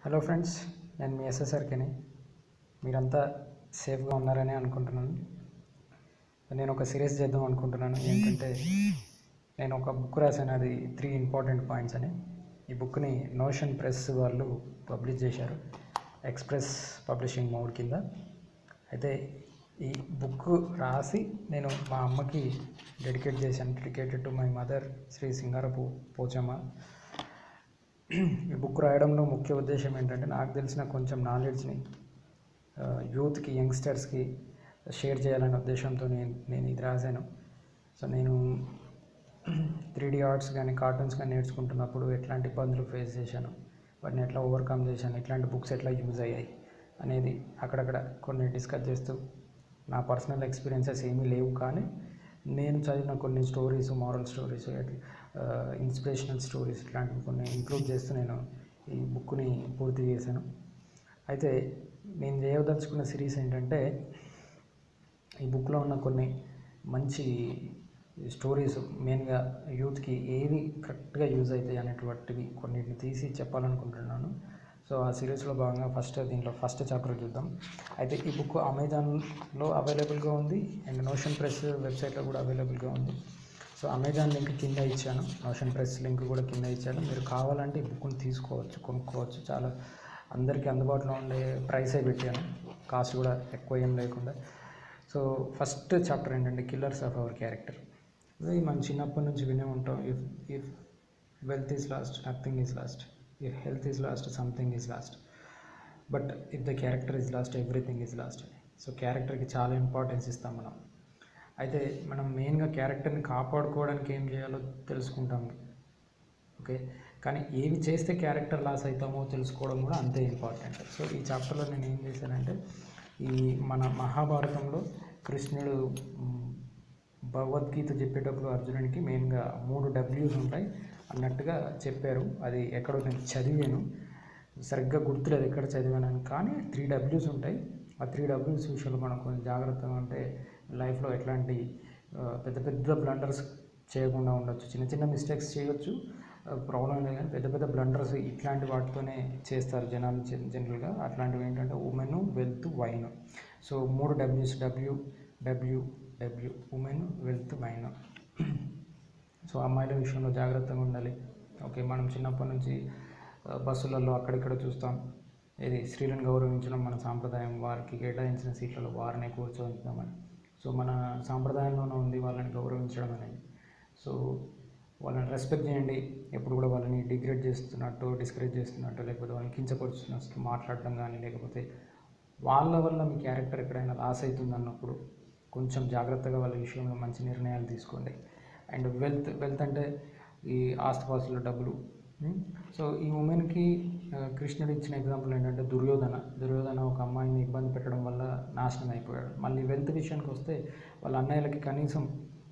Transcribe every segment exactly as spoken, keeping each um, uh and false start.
Hello friends, నేను మీ ఎస్ఎస్ఆర్కేని. మీరంతా సేఫ్గా ఉన్నారని అనుకుంటున్నాను. నేను ఒక సిరీస్ చేద్దాం అనుకుంటున్నాను. ఏంటంటే నేను ఒక బుక్ రాశాను, అది త్రీ ఇంపార్టెంట్ పాయింట్స్ అని. ఈ బుక్ని నోషన్ ప్రెస్ వాళ్ళు పబ్లిష్ చేశారు, ఎక్స్ప్రెస్ పబ్లిషింగ్ మోడ్ కింద. అయితే ఈ బుక్ రాసి నేను మా అమ్మకి డెడికేట్ చేశాను, dedicated to my mother Shri Singarapu Pochamma. ఈ బుక్ రాయడంలో ముఖ్య ఉద్దేశం ఏంటంటే, నాకు తెలిసిన కొంచెం నాలెడ్జ్ని యూత్కి, యంగ్స్టర్స్కి షేర్ చేయాలనే ఉద్దేశంతో నేను నేను ఇది రాశాను. సో నేను త్రీ డీ ఆర్ట్స్ కానీ కార్టూన్స్ కానీ నేర్చుకుంటున్నప్పుడు ఎట్లాంటి ఇబ్బందులు ఫేస్ చేశాను, వాటిని ఎట్లా ఓవర్కమ్ చేశాను, ఇట్లాంటి బుక్స్ ఎట్లా యూజ్ అయ్యాయి అనేది అక్కడక్కడ కొన్ని డిస్కస్ చేస్తూ, నా పర్సనల్ ఎక్స్పీరియన్సెస్ ఏమీ లేవు కానీ నేను చదివిన కొన్ని stories, moral stories, inspirational stories ఇట్లాంటివి కొన్ని ఇంక్లూడ్ చేస్తూ నేను ఈ బుక్ని పూర్తి చేశాను. అయితే నేను చేయదలుచుకున్న సిరీస్ ఏంటంటే, ఈ బుక్లో ఉన్న కొన్ని మంచి స్టోరీస్, మెయిన్గా యూత్కి ఏవి కరెక్ట్గా యూజ్ అవుతాయి అనేటువంటివి కొన్నిటిని తీసి చెప్పాలనుకుంటున్నాను. సో ఆ సిరీస్లో భాగంగా ఫస్ట్ దీంట్లో ఫస్ట్ చాప్టర్ చూద్దాం. అయితే ఈ బుక్ అమెజాన్లో అవైలబుల్గా ఉంది అండ్ నోషన్ ప్రెస్ వెబ్సైట్లో కూడా అవైలబుల్గా ఉంది. సో అమెజాన్ లింక్ కింద ఇచ్చాను, నోషన్ ప్రెస్ లింక్ కూడా కింద ఇచ్చాను. మీరు కావాలంటే ఈ బుక్ని తీసుకోవచ్చు, కొనుక్కోవచ్చు. చాలా అందరికీ అందుబాటులో ఉండే ప్రైసే పెట్టాను, కాస్ట్ కూడా ఎక్కువ ఏం లేకుండా. సో ఫస్ట్ చాప్టర్ ఏంటంటే, కిల్లర్స్ ఆఫ్ అవర్ క్యారెక్టర్. ఇది మనం చిన్నప్పటి నుంచి వినే ఉంటాం. If if wealth is lost, nothing is lost. If health is lost, something is lost. But if the character is lost, everything is lost. So క్యారెక్టర్కి చాలా importance ఇస్తాం మనం. అయితే మనం మెయిన్గా క్యారెక్టర్ని కాపాడుకోవడానికి ఏం చేయాలో తెలుసుకుంటాం, ఓకే. కానీ ఏవి చేస్తే క్యారెక్టర్ లాస్ అవుతామో తెలుసుకోవడం కూడా అంతే ఇంపార్టెంట్. సో ఈ చాప్టర్లో నేను ఏం చేశానంటే, ఈ మన మహాభారతంలో కృష్ణుడు భగవద్గీత చెప్పేటప్పుడు అర్జునుడికి మెయిన్గా మూడు డబ్ల్యూస్ ఉంటాయి అన్నట్టుగా చెప్పారు. అది ఎక్కడో నేను చదివాను, సరిగ్గా గుర్తులేదు ఎక్కడ చదివాను కానీ త్రీ డబ్ల్యూస్ ఉంటాయి. ఆ త్రీ డబ్ల్యూస్ విషయంలో మనం కొంచెం జాగ్రత్తగా ఉంటే లైఫ్లో ఎట్లాంటి పెద్ద పెద్ద బ్లండర్స్ చేయకుండా ఉండొచ్చు. చిన్న చిన్న మిస్టేక్స్ చేయొచ్చు, ప్రాబ్లం లేదు, కానీ పెద్ద పెద్ద బ్లండర్స్ ఇట్లాంటి వాటితోనే చేస్తారు జనాలు జనరల్గా. అట్లాంటివి ఏంటంటే ఉమెన్, వెల్త్, వైన్. సో మూడు డబ్ల్యూస్, W W W, women, wealth, wine. So అమ్మాయిల విషయంలో జాగ్రత్తగా ఉండాలి, ఓకే. మనం చిన్నప్పటి నుంచి బస్సులలో అక్కడిక్కడ చూస్తాం, ఇది స్త్రీలను గౌరవించడం మన సాంప్రదాయం, వారికి కేటాయించిన సీట్లలో వారిని కూర్చోంచుదామని. సో మన సాంప్రదాయంలోనే ఉంది వాళ్ళని గౌరవించడం అనేది. సో వాళ్ళని రెస్పెక్ట్ చేయండి, ఎప్పుడు కూడా వాళ్ళని డిగ్రేడ్ చేస్తున్నట్టు, డిస్కరేజ్ చేస్తున్నట్టు, లేకపోతే వాళ్ళని కించపరుస్తున్నట్టు మాట్లాడడం కానీ, లేకపోతే వాళ్ళ వల్ల మీ క్యారెక్టర్ ఎక్కడైనా లాస్ అవుతుంది అన్నప్పుడు కొంచెం జాగ్రత్తగా వాళ్ళ విషయంలో మంచి నిర్ణయాలు తీసుకోండి. అండ్ వెల్త్ వెల్త్ అంటే ఈ ఆస్తిపాస్తుల డబ్బులు. సో ఈ ఉమెన్కి కృష్ణుడు ఇచ్చిన ఎగ్జాంపుల్ ఏంటంటే దుర్యోధన. దుర్యోధన ఒక అమ్మాయిని ఇబ్బంది పెట్టడం వల్ల నాశనం అయిపోయాడు. మళ్ళీ వెల్త్ విషయానికి వస్తే, వాళ్ళ అన్నయ్యలకి కనీసం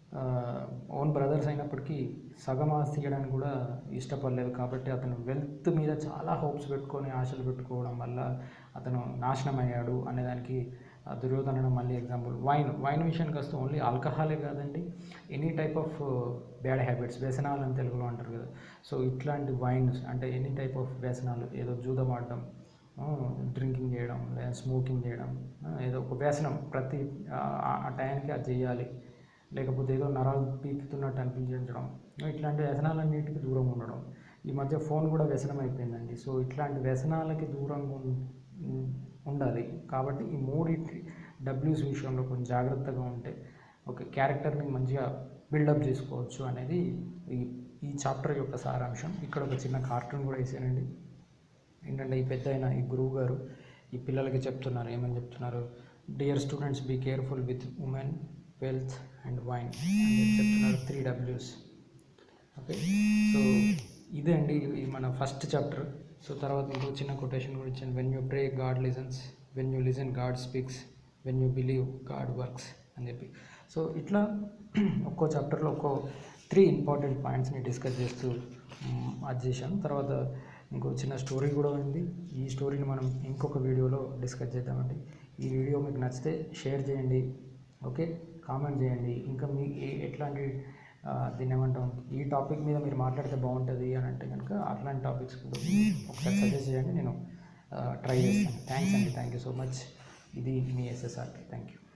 ఓన్ బ్రదర్స్ అయినప్పటికీ సగం ఆస్తి ఇవ్వడానికి కూడా ఇష్టపడలేదు. కాబట్టి అతను వెల్త్ మీద చాలా హోప్స్ పెట్టుకొని, ఆశలు పెట్టుకోవడం వల్ల అతను నాశనం అయ్యాడు అనేదానికి దుర్యోధన మళ్ళీ ఎగ్జాంపుల్. వైన్ వైన్ విషయానికి వస్తే ఓన్లీ ఆల్కహాలే కాదండి, any type of bad habits, వ్యసనాలు అని తెలుగులో అంటారు కదా. సో ఇట్లాంటి వైన్స్ అంటే ఎనీ టైప్ ఆఫ్ వ్యసనాలు, ఏదో జూదం ఆడడం, డ్రింకింగ్ చేయడం, లేదా స్మోకింగ్ చేయడం, ఏదో ఒక వ్యసనం ప్రతి ఆ టైంకి అది చేయాలి, లేకపోతే ఏదో నరాలు పీకుతున్నట్టు అనిపించడం, ఇట్లాంటి వ్యసనాలన్నిటికీ దూరంగా ఉండడం. ఈ మధ్య ఫోన్ కూడా వ్యసనం అయిపోయిందండి. సో ఇట్లాంటి వ్యసనాలకి దూరంగా ఉండాలి. కాబట్టి ఈ మూడింటి డబ్ల్యూస్ విషయంలో కొంచెం జాగ్రత్తగా ఉంటే ఒక క్యారెక్టర్ని మంచిగా బిల్డప్ చేసుకోవచ్చు అనేది ఈ ఈ చాప్టర్ యొక్క సారాంశం. ఇక్కడ ఒక చిన్న కార్టూన్ కూడా వేసానండి. ఏంటంటే ఈ పెద్ద అయిన ఈ గురువు గారు ఈ పిల్లలకి చెప్తున్నారు, ఏమని చెప్తున్నారు, dear students, be careful with women, wealth and wine అని చెప్తున్నారు, త్రీ డబ్ల్యూస్, ఓకే. సో ఇదే అండి ఈ మన ఫస్ట్ చాప్టర్. సో తర్వాత ఇంకో చిన్న కొటేషన్ కూడా ఇచ్చాను, when you pray God listens, when you listen God speaks, when you believe God works అని చెప్పి. సో ఇట్లా ఒక్కో చాప్టర్లో ఒక్కో త్రీ ఇంపార్టెంట్ పాయింట్స్ని డిస్కస్ చేస్తూ అది చేశాను. తర్వాత ఇంకో చిన్న స్టోరీ కూడా ఉంది. ఈ స్టోరీని మనం ఇంకొక వీడియోలో డిస్కస్ చేద్దామండి. ఈ వీడియో మీకు నచ్చితే షేర్ చేయండి, ఓకే, కామెంట్ చేయండి. ఇంకా మీ ఎట్లాంటి దీన్ని ఏమంటాం, ఈ టాపిక్ మీద మీరు మాట్లాడితే బాగుంటుంది అని అంటే కనుక అట్లాంటి టాపిక్స్ కూడా ఒకసారి సజెస్ట్ చేయండి, నేను ట్రై చేస్తాను. థ్యాంక్స్ అండి, థ్యాంక్ యూ సో మచ్. ఇది మీ ఎస్ఎస్ఆర్కే. Thank you.